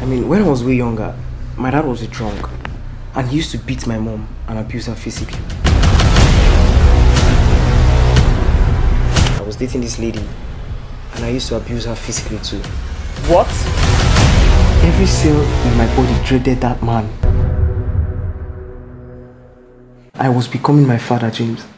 I mean, when I was way younger, my dad was a drunk and he used to beat my mom and abuse her physically. I was dating this lady and I used to abuse her physically too. What? Every cell in my body dreaded that man. I was becoming my father, James.